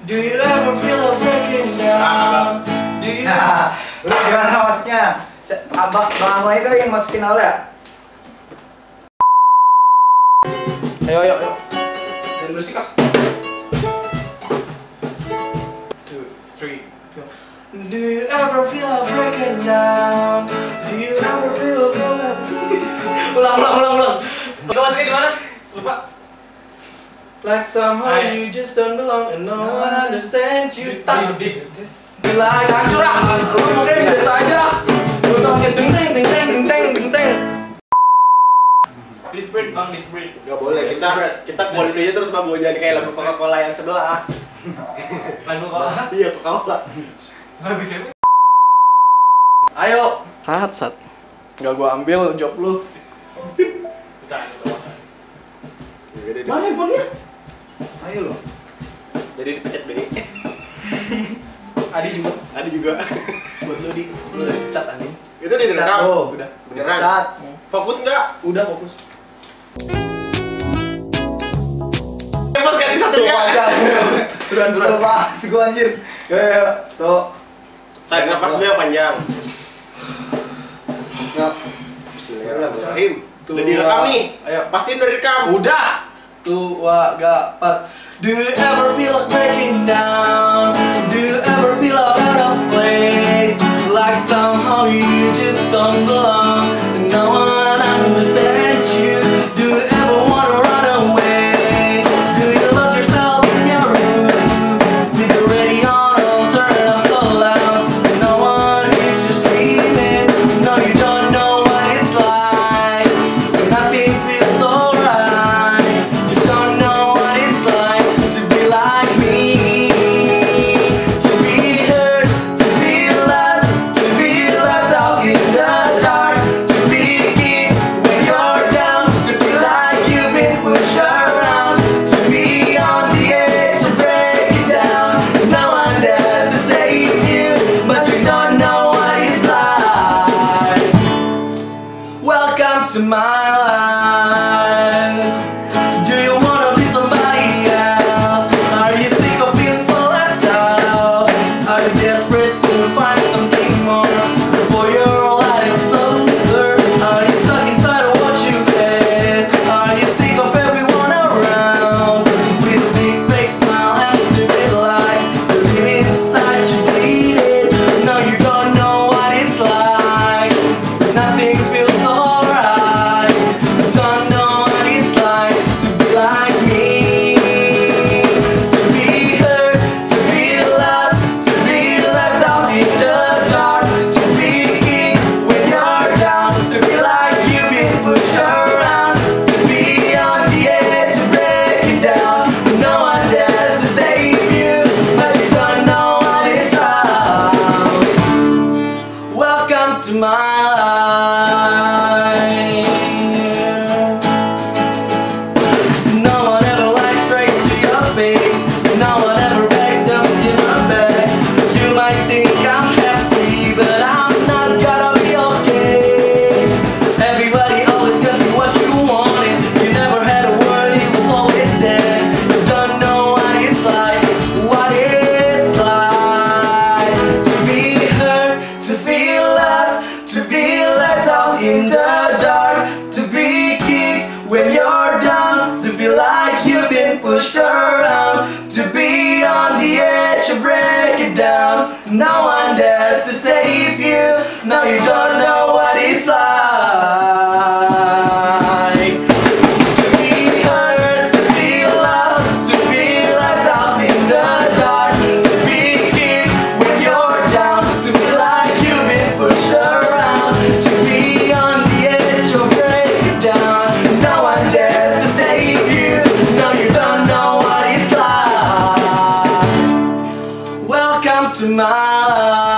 Do you ever feel a breaking down? Do you? Lu gimana masuknya? Abang Bang itu yang masukin awal ya? Ayo. Dan bersih kak. 2, 3, go. Do you ever feel a breaking down? Do you ever feel a broken? Ulang. Lu masukin di mana? Lupa. Like somehow you just don't belong and no one understands you. Like hancur ah. Lu mungkin biasa aja. Lu tau kayak ding ding. Disbreak bang, disbreak. Gak boleh, kita quality aja terus bang, jangan kayak lagu Coca-Cola yang sebelah. Lagu Coca-Cola? Iya, Coca-Cola. Lagu siapa? Ayo. Sat. Gak gua ambil job lu. Mana handphonenya? Ayo lo. Jadi dipecat Beni. Adi juga. Buat lu di, lu udah dicat anjing. Itu udah direkam. Udah. Beneran. Cat. Fokus enggak? Udah fokus. Mas ganti satu enggak? Duran. Banget gua anjir. Yo. Tuh. Tarik napas dulu yang panjang. Ngap. Bismillahirrahmanirrahim. Udah direkam nih. Ayo. Pastiin udah direkam. Udah. Tua gapat. Do you ever feel like breaking down? Do you ever feel out of place? Like somehow you just don't belong and no one understands you. Do you ever wanna run away? Do you lock yourself in your room? With the radio on, turn it up so loud and no one is just dreaming. No, you don't know what it's like. Nothing feels alright. You don't know what it's like to be like me. To be hurt, to be lost, to be left out in the dark. To be kicked when you're down, to feel like you've been pushed around. To be on the edge, to break down. No one dares to save you, but you don't know what it's like. Welcome to my life. Do you wanna be somebody else? Are you sick of feeling so left out? Are you desperate to find something more before your life is over? Are you stuck inside of what you had? Are you sick of everyone around? With a big fake smile and stupid lies, the live inside you bleeding. No, you don't know what it's like. Nothing feels alright. You don't know what it's like to be like me. To be hurt, to be lost, to be left out in the dark. To be kicked when you're down, to feel like you've been pushed around. To be on the edge, to break it down. No one dares to save you, but you don't know what it's like. Welcome to my life. No one ever lies straight to your face. No one ever begged up in my back. You might think I'm happy, but I'm not gonna be okay. Everybody always gives me what you wanted. You never had a word, it was always there. You don't know what it's like, what it's like. To be hurt, to feel lost, to be left out in the dark. To be kicked when you're down, to feel like you've been pushed around. To be on the edge, to break it down. No one dares to save you. No, you don't know what it's like. To be hurt, to be lost, to be left out in the dark. To be kicked when you're down, to feel like you've been pushed around. To be on the edge, to break it down. No one dares to save you. No, you don't know what it's like. Welcome to my life.